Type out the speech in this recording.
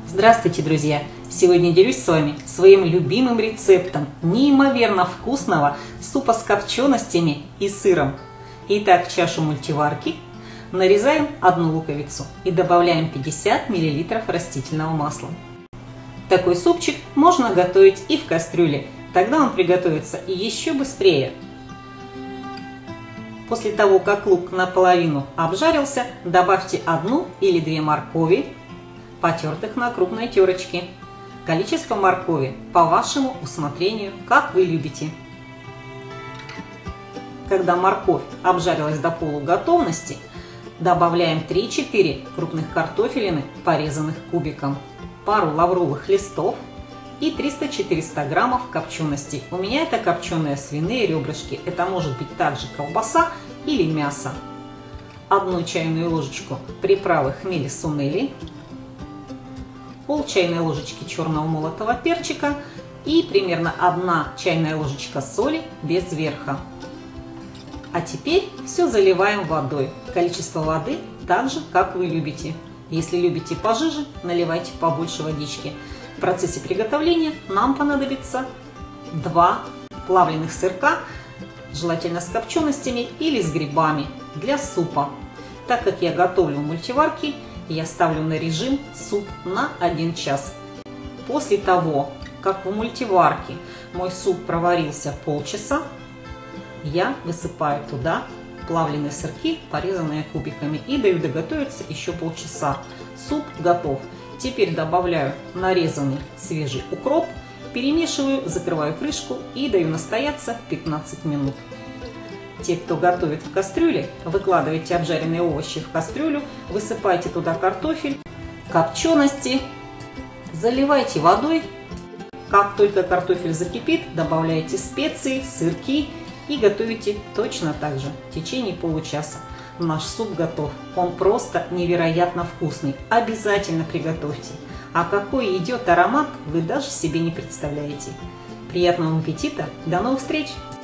Здравствуйте, друзья! Сегодня делюсь с вами своим любимым рецептом неимоверно вкусного супа с копченостями и сыром. Итак, в чашу мультиварки нарезаем одну луковицу и добавляем 50 мл растительного масла. Такой супчик можно готовить и в кастрюле, тогда он приготовится еще быстрее. После того, как лук наполовину обжарился, добавьте 1 или 2 моркови, потертых на крупной терочке. Количество моркови по вашему усмотрению, как вы любите. Когда морковь обжарилась до полуготовности, добавляем 3-4 крупных картофелины, порезанных кубиком, пару лавровых листов и 300-400 граммов копченостей. У меня это копченые свиные ребрышки, это может быть также колбаса или мясо. 1 чайную ложечку приправы хмели сунели, пол чайной ложечки черного молотого перчика и примерно 1 чайная ложечка соли без верха. А теперь все заливаем водой. Количество воды так же, как вы любите. Если любите пожиже, наливайте побольше водички. В процессе приготовления нам понадобится 2 плавленых сырка, желательно с копченостями или с грибами, для супа. Так как я готовлю в мультиварке, я ставлю на режим суп на 1 час. После того, как в мультиварке мой суп проварился полчаса, я высыпаю туда плавленые сырки, порезанные кубиками, и даю доготовиться еще полчаса. Суп готов. Теперь добавляю нарезанный свежий укроп, перемешиваю, закрываю крышку и даю настояться 15 минут. Те, кто готовит в кастрюле, выкладывайте обжаренные овощи в кастрюлю, высыпайте туда картофель, копчености, заливайте водой. Как только картофель закипит, добавляйте специи, сырки и готовите точно так же в течение получаса. Наш суп готов. Он просто невероятно вкусный. Обязательно приготовьте. А какой идет аромат, вы даже себе не представляете. Приятного аппетита! До новых встреч!